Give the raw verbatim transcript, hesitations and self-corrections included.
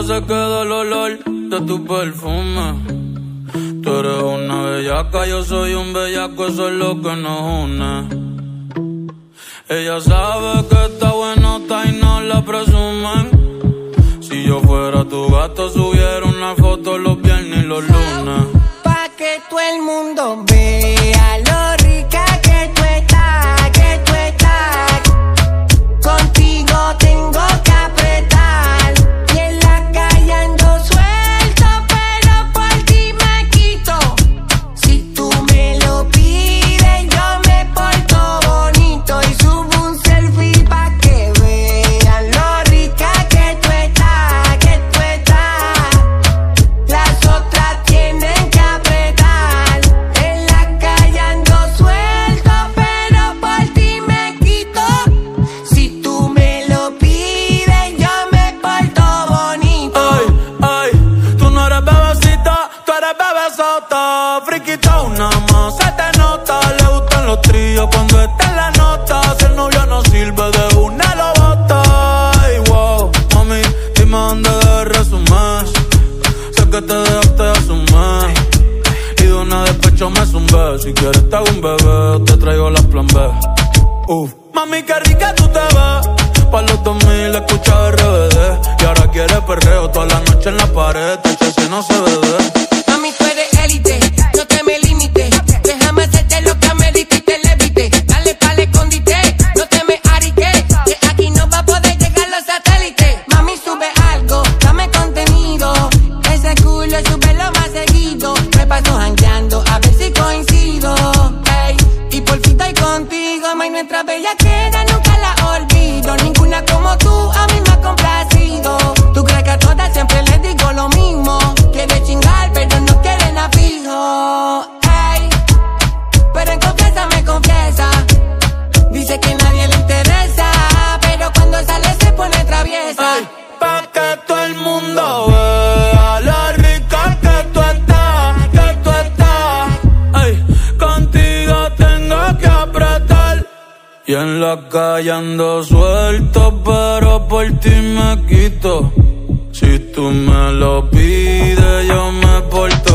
se queda el olor de tu perfume. Tú eres una bellaca, yo soy un bellaco, eso es lo que nos une. Ella sabe que está buenota y no la presumen. Si yo fuera tu gato, subiera una foto los viernes y los lunes. Pa' que todo el mundo vea lo rica que tú estás, que tú estás. Contigo tengo que apretar. Y en la calle ando suelto, pero por ti me quito. Si tú me lo pides, yo me porto bonito y subo un selfie pa' que vean lo rica que tú estás, que tú estás. Las otras tienen que apretar. En la calle ando suelto, pero por ti me quito. Si tú me lo pides, yo me porto bonito. Ay, ay, tú no eres bebecita, tú eres bebesota. Friquitona más, se te nota. Le gustan los tríos cuando está en la nota. Si el novio no sirve, de una lo bota. Ay, wow, mami, dime dónde debes resumir. Sé que te dejaste de asumir y de una despecho me zumbé. Si quieres te hago un bebé o te traigo la plan B. Uf. Mami, qué rica tú te ves. Pa' los dos mil escucha R B D. Y ahora quiere perreo toda la noche en la pared. Te si no se bebe. Mami, tú eres élite, no te me limites. Déjame hacerte lo que amerite y te levite. Dale pa'l escondite, no te me ariques. Que aquí no va a poder llegar los satélites. Mami, sube algo, dame contenido. Ese culo súbelo más seguido. Me paso jangueando a ver si coincido. Ey, y por fin estoy contigo. May, nuestra bella queda, nunca la olvido. Ninguna como tú a mí me ha complacido. Tú crees que a todas siempre les digo lo mismo. Quiere chingar, pero no quiere nada fijo. Ey, pero en confianza me confiesa. Dice que nadie le interesa, pero cuando sale se pone traviesa. Ay, pa' que todo el mundo vea lo rica que tú estás, que tú estás. Ay, contigo tengo que apretar. Y en la calle ando suelto, pero por ti me quito. Si tú me lo pides, yo me porto